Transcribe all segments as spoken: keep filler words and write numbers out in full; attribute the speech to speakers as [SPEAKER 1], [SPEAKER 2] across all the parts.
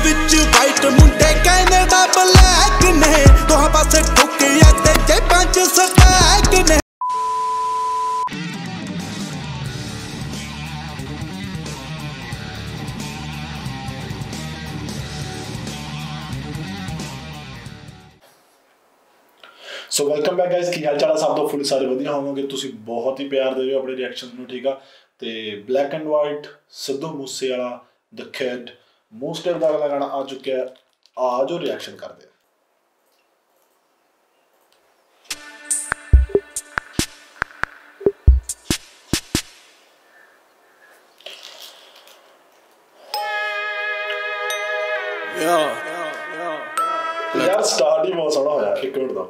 [SPEAKER 1] विच white मुंडे Canada black ने दोहां पासे ठोकिया ते जेबां च स्टैक ने।
[SPEAKER 2] सो वेलकम बैक गाइस, की हाल चाल सब तो फुल सारे वधिया होवोगे। तुसीं बहुत ही प्यार दे रहे हो अपने रिएक्शन नूं, ठीक आ। ते black and white Sidhu Moosewala the kid most of दा अगला गाना आ चुका है, आ जो रिएक्शन करते हैं। यार स्टार्ट ही बहुत सोहना होया, एक मिनट दा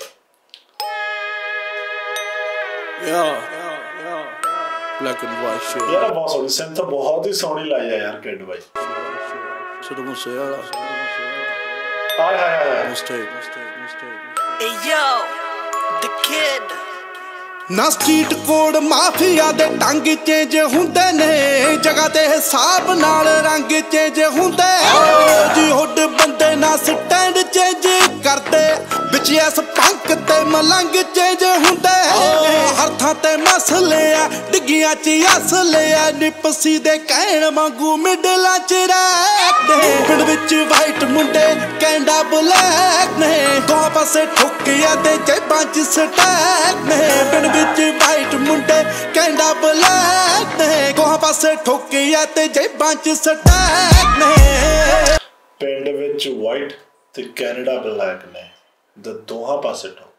[SPEAKER 1] ब्लैक एंड वाइट शो
[SPEAKER 2] यार बहुत सोहनी सेंस तो बहुत ही सोहनी लाई है यार किड भाई।
[SPEAKER 1] सिद्धू मूसेवाला
[SPEAKER 2] हाय हाय हाय
[SPEAKER 1] mistake mistake mistake
[SPEAKER 3] Hey yo, the kid.
[SPEAKER 1] ना स्ट्रीट कोड माफिया दे टंग चेंज हुंदे ने, जगह ते हिसाब नाल रंग चेंज हुंदे जी। हुड बंदे ना स्टैंड चेंज करदे, विच एस पंक ते मलंग चेंज हुंदे। हर थां ते मसले आ डिग्गियां च असले आ, निपसी दे कहण वांगू मिडलां च रैंदे। पिंड विच वाइट मुंडे कैंडा ब्लैक ने दोहां पासे ठोकिया ते जेबां च स्टैक ने। पिंड विच वाइट मुंडे कैंडा ब्लैक ने दोहां पासे ठोकिया ते जेबां च स्टैक ने।
[SPEAKER 2] पिंड विच वाइट ते कैनेडा ब्लैक ने द दोहां पासे ठोक।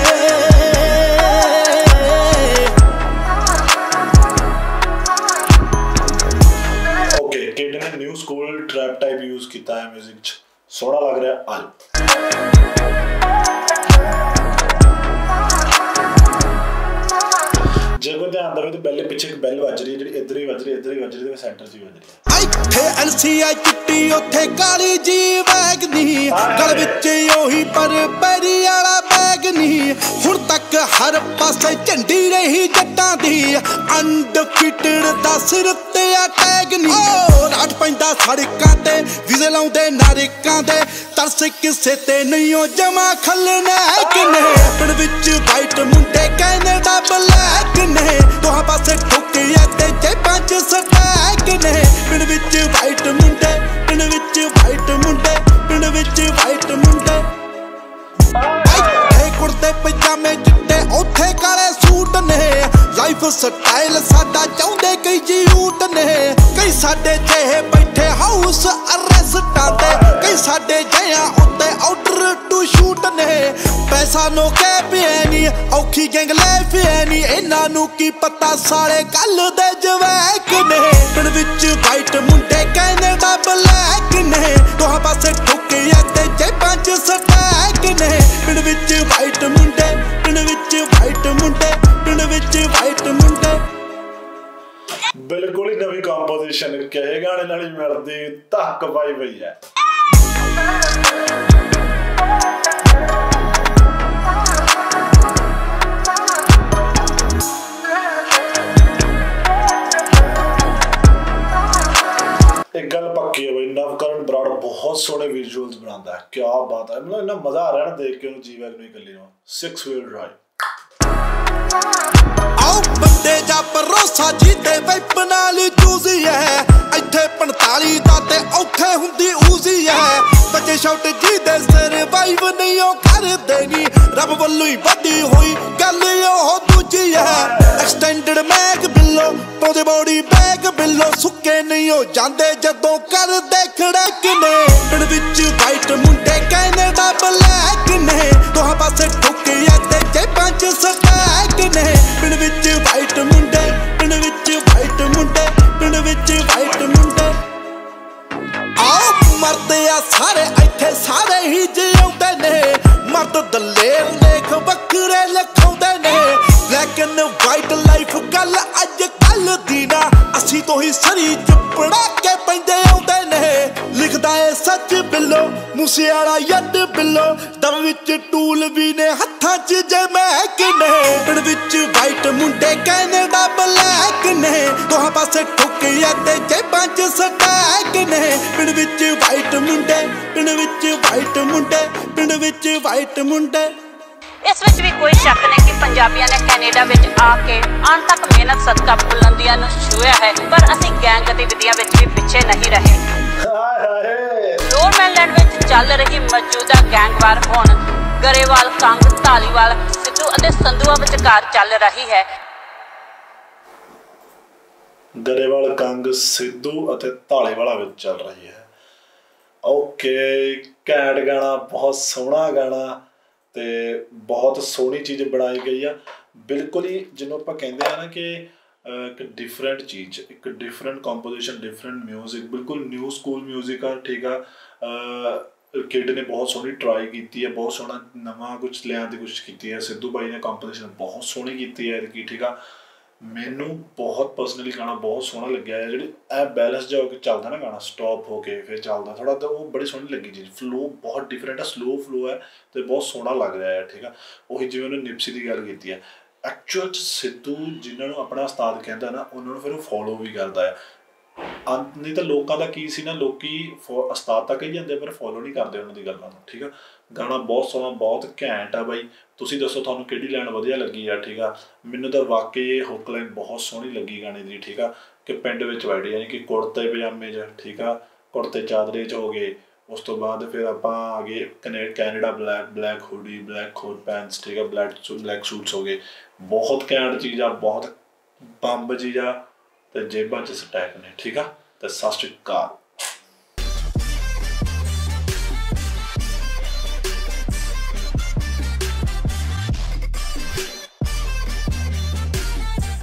[SPEAKER 2] ओके, किड ने new school trap type use किया है म्यूजिक च, सोहना लग रहा है। आज जे कोई ध्यान देवे तो पहले पीछे एक बैल बज रही है, जी इधर ही बज रही है, इधर ही बज रही है, सेंटर च बज रही है।
[SPEAKER 1] ਇੱਥੇ ਐਲਸੀਆਈ ਚਿੱਟੀ ਉੱਥੇ ਕਾਲੀ ਜੀ ਵੈਗਨੀ, ਗਲ ਵਿੱਚ ਉਹੀ ਪਰ ਪੈਰੀ ਵਾਲਾ ਬੈਗ ਨਹੀਂ। ਹੁਣ ਤੱਕ ਹਰ ਪਾਸੇ ਝੰਡੀ ਰਹੀ ਜੱਟਾਂ ਦੀ, ਅਨਡਿਫੀਟਡ ਦਾ ਸਿਰ ਤੇ ਆ ਟੈਗ ਨਹੀਂ। ਰਾਟ ਪੈਂਦਾ ਸੜਕਾਂ ਤੇ ਵੀਜ਼ੇ ਲਾਉਂਦੇ ਨਾਰਿਕਾਂ ਦੇ, ਤਰਸ ਕਿਸੇ ਤੇ ਨਹੀਂ ਉਹ ਜਮਾ ਖਲਨਾਇਕ ਨੇ। ਪਿੰਡ ਵਿੱਚ ਵਾਈਟ ਮੁੰਡੇ ਕੈਨੇਡਾ ਬਲੈਕ ਨੇ ਦੋਹਾਂ ਪਾਸੇ ਠੋਕਿਆ ਤੇ ਜੇਬਾਂ ਚ ਸਟੈਕ ਨੇ। ਪਿੰਡ ਵਿੱਚ ਵਾਈਟ ਮੁੰਡੇ ਪਿੰਡ ਵਿੱਚ ਵਾਈਟ ਮੁੰਡੇ ਪਿੰਡ ਵਿੱਚ ਵਾਈਟ ਮੁੰਡੇ ਇੱਥੇ ਕੁੜਤੇ ਪਜਾਮੇ ਚਿੱਟੇ ਉੱਥੇ ਕਾਲੇ ਸੂਟ ਨੇ। ਲਾਈਫ ਸਟਾਈਲ ਸਾਡਾ ਚਾਹੁੰਦੇ ਕਈ ਜੂਟ ਨੇ, ਕਈ ਸਾਡੇ ਜਿਹੇ ਬੈਠੇ ਹਾਊਸ ਅਰੈਸਟਾਂ ਤੇ, ਕਈ ਸਾਡੇ ਜਿਹਾਂ ਉੱਤੇ ਆਰਡਰ ਟੂ ਸ਼ੂਟ ਨੇ। ਪੈਸਾ ਨੋ ਕਹਿ ਪਿਆ ਨੀ ਔਖੀ ਗੈਂਗ ਲੈ ਪਿਆ ਨੀ, ਇਹਨਾਂ ਨੂੰ ਕੀ ਪਤਾ ਸਾਲੇ ਕੱਲ ਦੇ ਜਵੈਕ ਨੇ। ਪਿੰਡ ਵਿੱਚ ਵਾਈਟ ਮੁੰਡੇ ਕੈਨੇਡਾ ਬਲੈਕ ਨੇ ਦੋਹਾਂ ਪਾਸੇ ਠੋਕਿਆ ਤੇ ਜੇਬਾਂ ਚ ਸਟੈਕ ਨੇ। ਪਿੰਡ ਵਿੱਚ ਵਾਈਟ ਮੁੰਡੇ ਪਿੰਡ ਵਿੱਚ ਵਾਈਟ ਮੁੰਡੇ ਪਿੰਡ ਵਿੱਚ ਵਾਈਟ ਮੁੰਡੇ।
[SPEAKER 2] बिल्कुल ही नवी कंपोजिशन कहे गाने नाल ही मिलदी धक्क पाई पई है। एक गल पक्की है भाई, नवकरण बराड़ बहुत सोहने विजुअल्स बनाता है, क्या बात है। मतलब इतना मजा आ रहा है ना देख के जी वैगन ही कली नो सिक्स व्हील ड्राइव। आओ बंदे जा भरोसा जीते वैप नाल चूजी है, ਇੱਥੇ पैंतालीस ਦਾ ਤੇ ਔਖੇ ਹੁੰਦੀ ਊਜ਼ੀ ਹੈ। ਬੱਚੇ ਸ਼ਾਟ ਜੀ ਦੇ ਸਰਵਾਈਵ ਨਹੀਂ ਉਹ ਕਰਦੇ ਨੀ, ਰੱਬ ਵੱਲੋਂ ਹੀ ਵੱਡੀ ਹੋਈ ਗੱਲ ਉਹ ਦੂਜੀ ਹੈ। ਐਕਸਟੈਂਡਡ ਮੈਗ ਬਿੱਲੋ ਪਾਉਂਦੇ ਬੋਡੀ ਬੈਗ ਬਿੱਲੋ, ਸੁੱਕੇ ਨਹੀਂ ਉਹ ਜਾਂਦੇ ਜਦੋਂ ਕਰਦੇ ਖੜਕ ਨੇ। ਪਿੰਡ ਵਿੱਚ ਵਾਈਟ ਮੁੰਡੇ ਕੈਨੇਡਾ ਬਲੈਕ ਨੇ ਦੋਹਾਂ ਪਾਸੇ ਠੋਕਿਆ ਤੇ ਜੇਬਾਂ ਚ ਸਟੈਕ ਨੇ। ਪਿੰਡ ਵਿੱਚ ਵਾਈਟ ਮੁੰਡੇ ਪਿੰਡ ਵਿੱਚ ਵਾਈਟ ਮੁੰਡੇ ਪਿੰਡ ਵਿੱਚ ਵਾਈਟ ਮੁੰਡੇ। ਆਓ ਮਰਦੇ ਆ ਸਾਰੇ ਇੱਥੇ ਸਾਰੇ ਹੀ ਜਿਉਂਦੇ ਨੇ, ਮਰਦ ਦਲੇਰ ਲੇਖ ਵੱਖਰੇ ਲਿਖਾਉਂਦੇ ਨੇ। ਬਲੈਕ ਐਂਡ ਵਾਈਟ ਲਾਈਫ ਗੱਲ ਅੱਜ ਕੱਲ ਦੀ ਨਾ, ਅਸੀਂ ਤੋਂ ਹੀ ਸਰੀ ਚੁੱਪੜਾ ਕੇ ਪੈਂਦੇ ਆਉਂਦੇ ਨੇ। ਲਿਖਦਾ ਏ ਸੱਚ ਬਿੱਲੋ मूसेवाला यद बिलो दम विच टूल भी ने हत्थां च जे महक ने पिंड विच वाइट मुंडे कैनेडा ब्लैक ने दोहां पासे ठुक
[SPEAKER 1] ਆ ਤੇ ਜੇਬਾਂ ਚ ਸਟੈਕ ਨੇ ਪਿੰਡ ਵਿੱਚ ਵਾਈਟ ਮੁੰਡੇ ਪਿੰਡ ਵਿੱਚ ਵਾਈਟ ਮੁੰਡੇ ਪਿੰਡ ਵਿੱਚ ਵਾਈਟ ਮੁੰਡੇ
[SPEAKER 4] इस विच भी कोई शक नहीं कि पंजाबियों ने कैनेडा विच आके अणथक मेहनत सदका बुलंदियां नूं छूया है पर असीं गैंग गतिविधियां विच भी पिछे नहीं रहे। लोअर मेनलैंड विच चल रही मौजूदा गैंगवार हुण गरेवाल कंग धालीवाल सिद्धू अते संधूआ विचकार चल रही है।
[SPEAKER 5] गरेवाल कंग सिद्धू अते धालीवाला विच चल रही है। ओके घैंट गाना, बहुत सोहना गाना ते बहुत सोहनी चीज़ बनाई गई है। बिल्कुल ही जिन्हों आप कहते हैं ना कि एक डिफरेंट चीज़, एक डिफरेंट कंपोजिशन, डिफरेंट म्यूजिक, बिल्कुल न्यू स्कूल म्यूजिक है। ठीक है, किड ने बहुत सोहनी ट्राई की है, बहुत सोहना नवा कुछ लिया की कोशिश की है। सिद्धू भाई ने कंपोजिशन बहुत सोहनी की है कि ठीक है। मैनू बहुत पर्सनली गाना बहुत सोहना लग्या है। जी ए बैलेंस जो चलता ना गाना स्टॉप होके फिर चलता थोड़ा, तो वो बड़ी सोहनी लगी चीज़। फ्लो बहुत डिफरेंट है, स्लो फ्लो है तो बहुत सोहना लग रहा है। ठीक है, वही जिवें उन्होंने निपसी की गल की है। एक्चुअल सिद्धू जिन्होंने अपना उस्ताद कहता ना उन्होंने फिर फॉलो भी करता है। अंत नहीं तो लोगों का की सी ना, लोग उस्ताद तक ही जाते पर फॉलो नहीं करते उन्होंने गलों। ठीक है, गाना बहुत सोहना बहुत घैंट है बाई। तुसीं दसो तुहानूं किहड़ी लाइन वधिया लगी है। ठीक है, मैनूं तो वाकई ये हुक लाइन बहुत सोहनी लगी गाने की। ठीक है, कि पिंड विच बैठे यानी कि कुर्ते पजामे च, ठीक है, कुर्ते चादरे च हो गए। उस तो बाद फिर आपां आ गए कने Canada black black hoodie black coat pants. ठीक है, ब्लैक ब्लैक सूट्स हो गए। बहुत घैंट चीज़ आ, बहुत बंब चीज़ आ ते जेबां च स्टैक ने। ठीक है, तो सत श्री अकाल।